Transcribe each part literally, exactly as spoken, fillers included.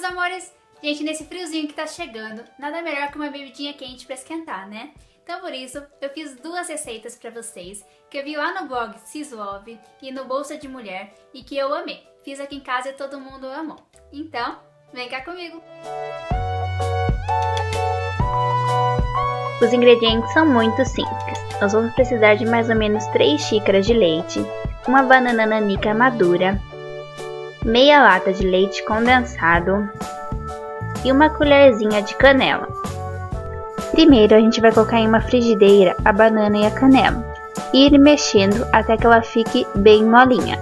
amores? Gente, nesse friozinho que tá chegando, nada melhor que uma bebidinha quente pra esquentar, né? Então por isso, eu fiz duas receitas pra vocês, que eu vi lá no blog Sislove e no Bolsa de Mulher, e que eu amei. Fiz aqui em casa e todo mundo amou. Então, vem cá comigo! Os ingredientes são muito simples. Nós vamos precisar de mais ou menos três xícaras de leite, uma banana nanica madura, meia lata de leite condensado e uma colherzinha de canela. Primeiro a gente vai colocar em uma frigideira a banana e a canela e ir mexendo até que ela fique bem molinha.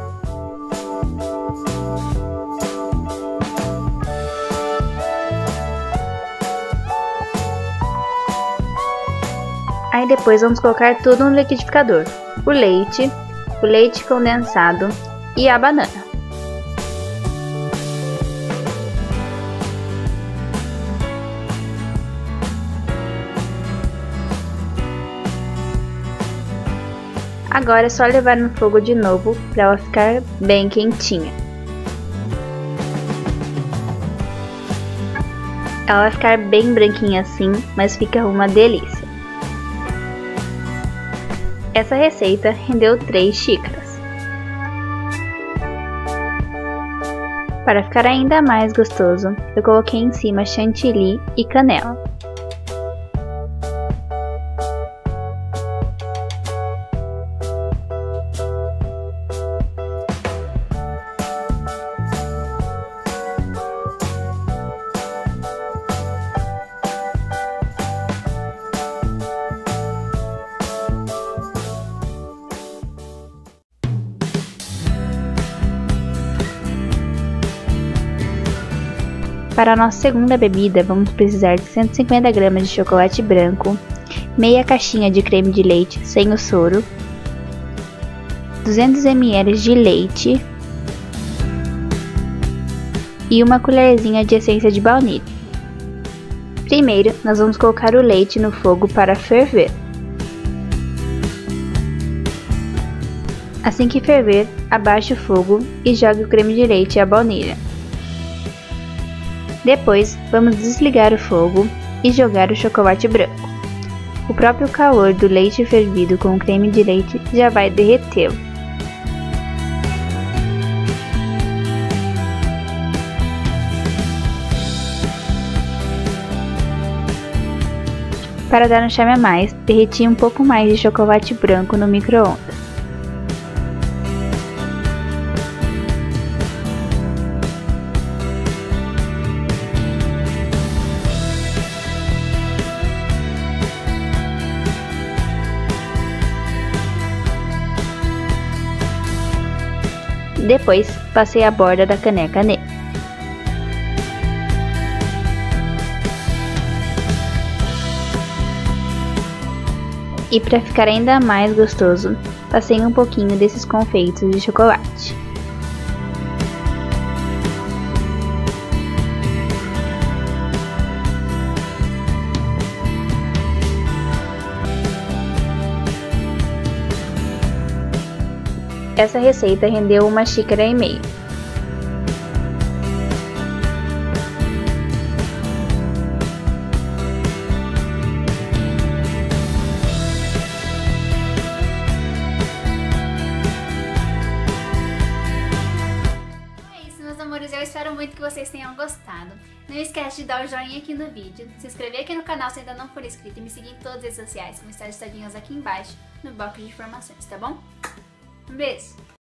Aí depois vamos colocar tudo no liquidificador, o leite, o leite condensado e a banana. Agora é só levar no fogo de novo para ela ficar bem quentinha. Ela vai ficar bem branquinha assim, mas fica uma delícia. Essa receita rendeu três xícaras. Para ficar ainda mais gostoso, eu coloquei em cima chantilly e canela. Para a nossa segunda bebida, vamos precisar de cento e cinquenta gramas de chocolate branco, meia caixinha de creme de leite sem o soro, duzentos mililitros de leite e uma colherzinha de essência de baunilha. Primeiro, nós vamos colocar o leite no fogo para ferver. Assim que ferver, abaixe o fogo e jogue o creme de leite e a baunilha. Depois, vamos desligar o fogo e jogar o chocolate branco. O próprio calor do leite fervido com o creme de leite já vai derretê-lo. Para dar um charme a mais, derreti um pouco mais de chocolate branco no micro-ondas. Depois, passei a borda da caneca nele. E para ficar ainda mais gostoso, passei um pouquinho desses confeitos de chocolate. Essa receita rendeu uma xícara e meia. É isso, meus amores, eu espero muito que vocês tenham gostado. Não esquece de dar o joinha aqui no vídeo, se inscrever aqui no canal se ainda não for inscrito e me seguir em todas as redes sociais, que vão estar listadinhas aqui embaixo no box de informações, tá bom? Um beijo!